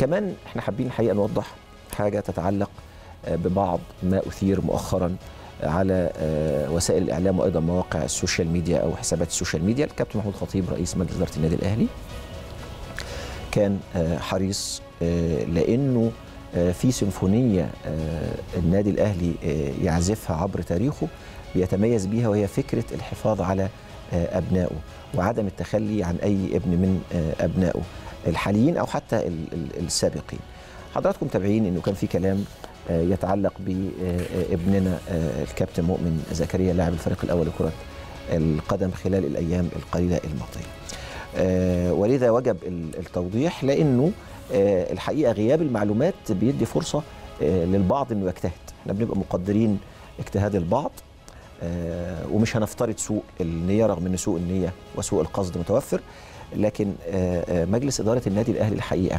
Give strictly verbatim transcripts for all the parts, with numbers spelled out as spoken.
كمان احنا حابين الحقيقه نوضح حاجه تتعلق ببعض ما اثير مؤخرا على وسائل الاعلام وايضا مواقع السوشيال ميديا او حسابات السوشيال ميديا. الكابتن محمود الخطيب رئيس مجلس اداره النادي الاهلي كان حريص لانه في سيمفونيه النادي الاهلي يعزفها عبر تاريخه بيتميز بيها، وهي فكره الحفاظ على ابنائه وعدم التخلي عن اي ابن من ابنائه الحاليين او حتى السابقين. حضراتكم متابعين انه كان في كلام يتعلق بابننا الكابتن مؤمن زكريا لاعب الفريق الاول لكره القدم خلال الايام القليله الماضيه. ولذا وجب التوضيح، لانه الحقيقه غياب المعلومات بيدي فرصه للبعض انه يجتهد. احنا بنبقى مقدرين اجتهاد البعض ومش هنفترض سوء النيه رغم ان سوء النيه وسوء القصد متوفر، لكن مجلس اداره النادي الاهلي الحقيقه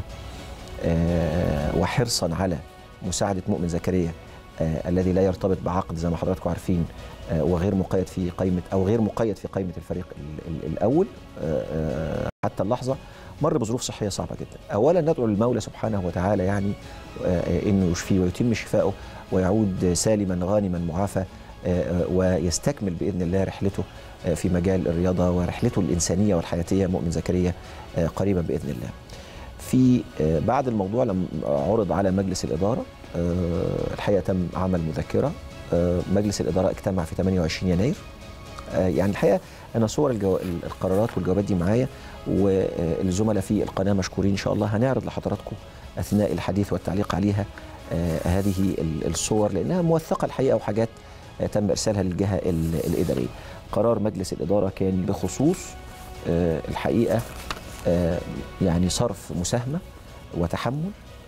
وحرصا على مساعده مؤمن زكريا الذي لا يرتبط بعقد زي ما حضراتكم عارفين وغير مقيد في قائمه او غير مقيد في قائمه الفريق الاول حتى اللحظه، مر بظروف صحيه صعبه جدا. اولا ندعو للمولى سبحانه وتعالى يعني انه يشفيه ويتم شفائه ويعود سالما غانما معافى ويستكمل باذن الله رحلته في مجال الرياضه ورحلته الانسانيه والحياتيه مؤمن زكريا قريبا باذن الله. في بعد الموضوع لما عرض على مجلس الاداره الحقيقه تم عمل مذكره. مجلس الاداره اجتمع في ثمانية وعشرين يناير. يعني الحقيقه انا صور الجو... القرارات والجوابات دي معايا، والزملاء في القناه مشكورين ان شاء الله. هنعرض لحضراتكم اثناء الحديث والتعليق عليها هذه الصور لانها موثقه الحقيقه وحاجات تم ارسالها للجهه الاداريه. قرار مجلس الاداره كان بخصوص الحقيقه يعني صرف مساهمه وتحمل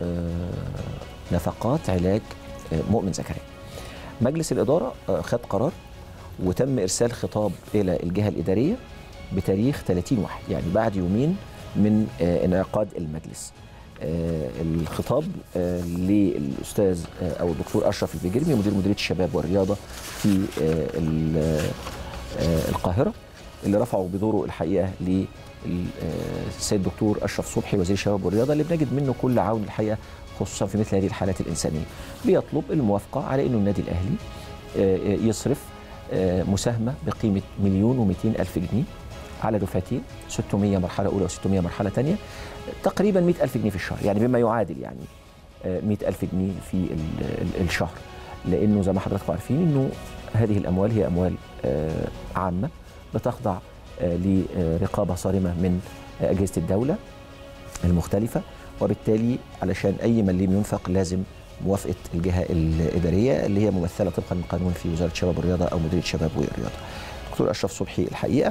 نفقات علاج مؤمن زكريا. مجلس الاداره خد قرار وتم ارسال خطاب الى الجهه الاداريه بتاريخ ثلاثين واحد، يعني بعد يومين من انعقاد المجلس. الخطاب للاستاذ او الدكتور اشرف البجرمي مدير مديريه الشباب والرياضه في القاهره، اللي رفعوا بدوره الحقيقه للسيد الدكتور اشرف صبحي وزير الشباب والرياضه، اللي بنجد منه كل عون الحقيقه خصوصا في مثل هذه الحالات الانسانيه. بيطلب الموافقه على انه النادي الاهلي يصرف مساهمه بقيمه مليون ومئتين الف جنيه على دفعتين، ستمئة مرحله اولى وستمئة مرحله ثانيه، تقريبا مئة ألف جنيه في الشهر، يعني بما يعادل يعني مئة ألف جنيه في الشهر. لانه زي ما حضراتكم عارفين انه هذه الاموال هي اموال عامه بتخضع لرقابه صارمه من اجهزه الدوله المختلفه، وبالتالي علشان اي مليم ينفق لازم موافقه الجهه الاداريه اللي هي ممثله طبقا للقانون في وزاره الشباب والرياضه او مديريه الشباب والرياضه. الدكتور اشرف صبحي الحقيقه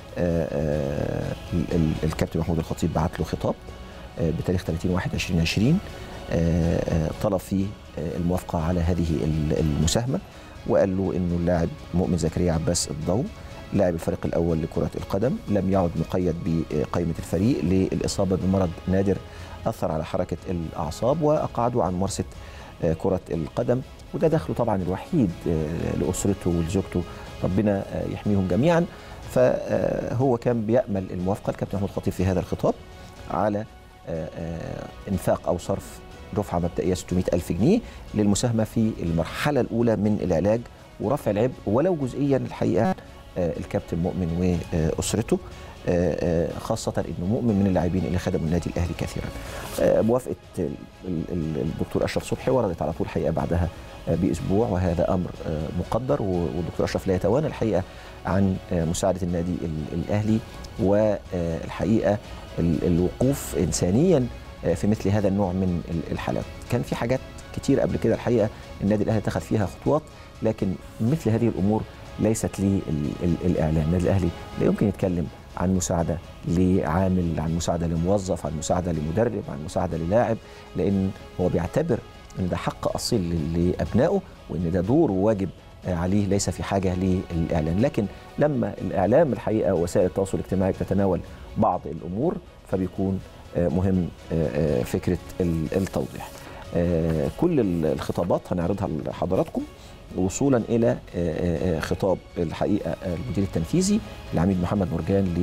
الكابتن محمود الخطيب بعت له خطاب بتاريخ ثلاثين واحد ألفين وعشرين طلب فيه الموافقه على هذه المساهمه، وقال له انه اللاعب مؤمن زكريا عباس الضو لاعب الفريق الاول لكره القدم لم يعد مقيد بقائمه الفريق للاصابه بمرض نادر اثر على حركه الاعصاب واقعده عن ممارسه كره القدم، وده دخله طبعا الوحيد لاسرته ولزوجته، ربنا يحميهم جميعا. فهو كان بيأمل الموافقه الكابتن محمود الخطيب في هذا الخطاب على انفاق او صرف دفعه مبدئيه ستمئة ألف جنيه للمساهمه في المرحله الاولى من العلاج ورفع العبء ولو جزئيا الحقيقه الكابتن مؤمن واسرته، خاصه انه مؤمن من اللاعبين اللي خدموا النادي الاهلي كثيرا. موافقه الدكتور اشرف صبحي وردت على طول الحقيقه بعدها باسبوع، وهذا امر مقدر، والدكتور اشرف لا يتوانى الحقيقه عن مساعده النادي الاهلي والحقيقه الوقوف انسانيا في مثل هذا النوع من الحالات. كان في حاجات كتير قبل كده الحقيقه النادي الاهلي اتخذ فيها خطوات، لكن مثل هذه الامور ليست للاعلام. النادي الاهلي لا يمكن يتكلم عن مساعده لعامل، عن مساعده لموظف، عن مساعده لمدرب، عن مساعده للاعب، لان هو بيعتبر ان ده حق اصيل لابنائه وان ده دور وواجب عليه، ليس في حاجه للاعلان. لكن لما الاعلام الحقيقه ووسائل التواصل الاجتماعي بتتناول بعض الامور فبيكون مهم فكره التوضيح. كل الخطابات هنعرضها لحضراتكم وصولا الى خطاب الحقيقه المدير التنفيذي العميد محمد مرجان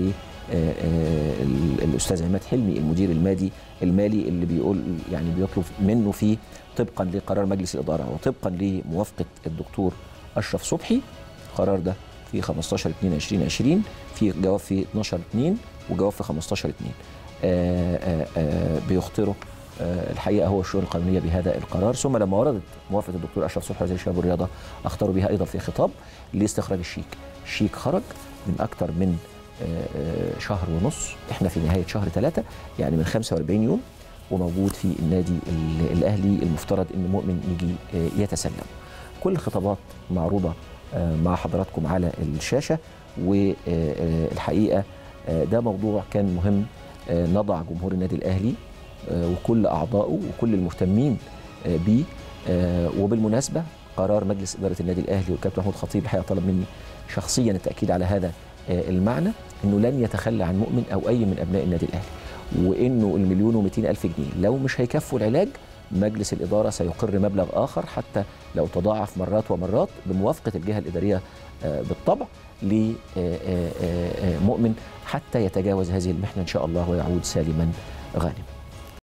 الاستاذ عماد حلمي المدير المالي المالي اللي بيقول يعني بيطلب منه فيه طبقا لقرار مجلس الاداره وطبقا لموافقه الدكتور اشرف صبحي. القرار ده في خمستاشر اتنين ألفين وعشرين، في جواب في اتناشر اتنين وجواب في خمستاشر اتنين. بيخطروا الحقيقه هو الشؤون القانونيه بهذا القرار. ثم لما وردت موافقه الدكتور اشرف صبحي وزير الشباب والرياضه اختاروا بها ايضا في خطاب لاستخراج الشيك. الشيك خرج من اكثر من شهر ونص، احنا في نهايه شهر ثلاثة يعني من خمسة وأربعين يوم، وموجود في النادي الاهلي. المفترض ان مؤمن يجي يتسلم. كل الخطابات معروضه مع حضراتكم على الشاشه، والحقيقه ده موضوع كان مهم نضع جمهور النادي الاهلي وكل اعضائه وكل المهتمين به. وبالمناسبه قرار مجلس اداره النادي الاهلي والكابتن محمود خطيب الحقيقه طلب مني شخصيا التاكيد على هذا المعنى، انه لن يتخلى عن مؤمن او اي من ابناء النادي الاهلي، وانه المليون ومئتين الف جنيه لو مش هيكفوا العلاج مجلس الاداره سيقر مبلغ اخر حتى لو تضاعف مرات ومرات بموافقه الجهه الاداريه بالطبع لمؤمن حتى يتجاوز هذه المحنه ان شاء الله ويعود سالما غانما.